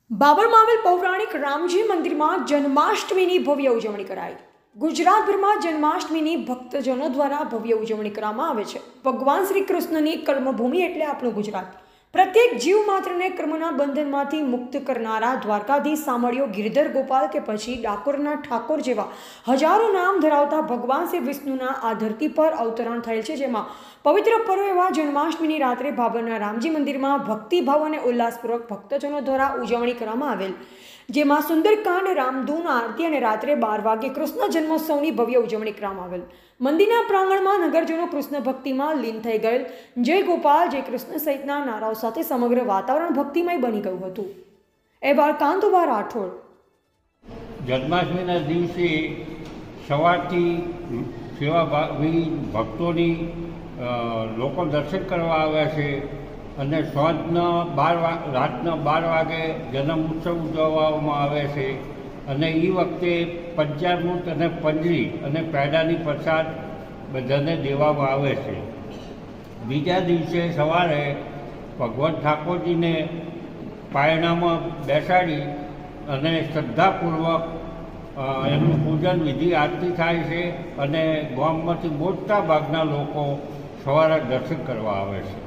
બાબરમાં આવેલ પૌરાણિક રામજી મંદિરમાં જન્માષ્ટમીની ભવ્ય ઉજવણી કરાઈ। ગુજરાતભરમાં જન્માષ્ટમીની ભક્તજનો દ્વારા ભવ્ય ઉજવણી કરવામાં આવે છે। ભગવાન શ્રી કૃષ્ણની કર્મભૂમિ એટલે આપણું ગુજરાત। પ્રત્યેક જીવ માત્રને કર્મના બંધનમાંથી મુક્ત કરનારા દ્વારકાધીશ, સામળિયો, ગિરધર ગોપાલ કે પછી ડાકોરના ઠાકોર જેવા હજારો નામ ધરાવતા ભગવાન શ્રી વિષ્ણુના આ ધરતી પર અવતરણ થયેલ છે। જેમાં પવિત્ર પર્વ એવા જન્માષ્ટમીની રાત્રે બાબરના રામજી મંદિરમાં ભક્તિભાવ અને ઉલ્લાસપૂર્વક ભક્તજનો દ્વારા ઉજવણી કરવામાં આવેલ, જેમાં સુંદરકાંડ, રામધૂન, આરતી અને રાત્રે 12 વાગે કૃષ્ણ જન્મોત્સવની ભવ્ય ઉજવણી કરવામાં આવેલ। મંદિરના પ્રાંગણમાં નગરજનો કૃષ્ણ ભક્તિમાં લીન થઈ ગયેલ। જય ગોપાલ, જય કૃષ્ણ સહિતના નારાઓ સાથે સમગ્ર વાતાવરણ ભક્તિમય બની ગયું હતું। અહેવાલ કાંતુભા રાઠોડ। જન્માષ્ટમીના દિવસે સવારથી સેવાભાવી ભક્તોની લોકો દર્શન કરવા આવ્યા છે અને રાતના 12 વાગે જન્મ ઉત્સવ ઉજવવામાં આવે છે અને એ વખતે પંચામૃત અને પંજરી અને પેડાની પ્રસાદ બધાને દેવામાં આવે છે। બીજા દિવસે સવારે ભગવાન ઠાકોરજીને પારણામાં બેસાડી અને શ્રદ્ધાપૂર્વક એમનું પૂજન વિધિ આરતી થાય છે અને ગામમાંથી મોટા ભાગના લોકો સવારે દર્શન કરવા આવે છે।